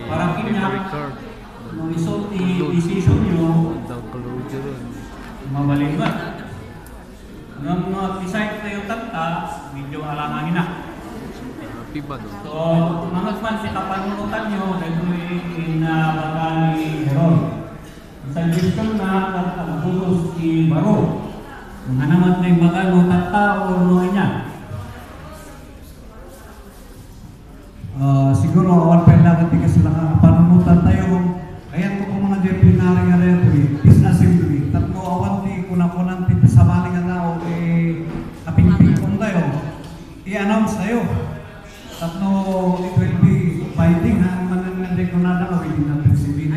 para kinya nung isulti decision nyo mabalik ba nung decide kayo tanta medyo alangangin na. So mga fans kita panunutan nyo dahil inabaga ni Heron suggestion na pagpulos si Baro nga naman na yung baga no tata o no niya. Siguro awan pa lang natin kasi lang panunutan tayo ayan ko mga disciplinary nga rin business assembly tatlo awan di kunakunan ti samaling nga tao kapingping kung tayo i-announce tayo tatlo it will be binding ha mananganday ko na lang within the principin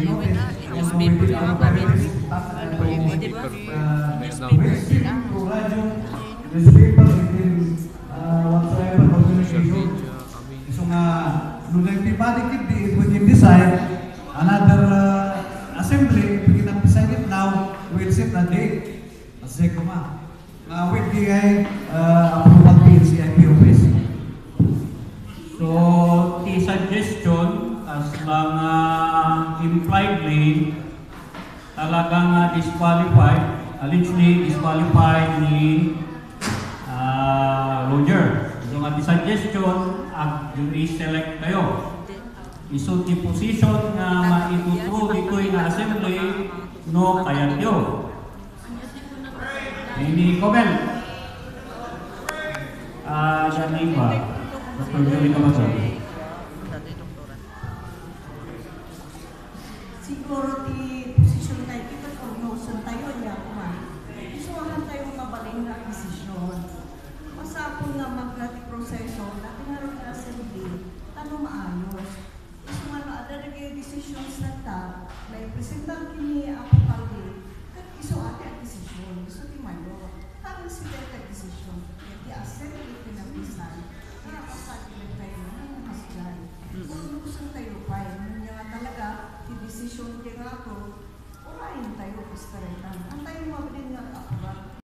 whatsoever organization so nga nung nagtipadikit it will decide another assembly we can decide it now we'll set a date kasi kuma with the approval PNCIP office. So the suggestion as mga impliedly talagang disqualified allegedly disqualified ni Roger. So nga the suggestion yung i-select kayo isulti position nga maituturo dito'y na assembly no kaya nyo. Hindi comment. Diyan iba. Dr. Joey Camason. Siguro di position tayo kita kung noson tayo niya kuman. Isuwahan tayo mabaling na decision. Masapon nga mag-lati proseso, dati nga rin na assembly, tanong maayos. Ada lagi decisions na ta, may presentan kini ako kalbi, kat iso ate ang decision, iso di mayo, tanong sila ang decision, di assembly pinapisan, nakapasagin tayo ng hasgan. Kung gusto tayo pa, nung nga talaga, di decision di nga ako, ulayin tayo, pistaretan. Ang tayo mabilin nga ako,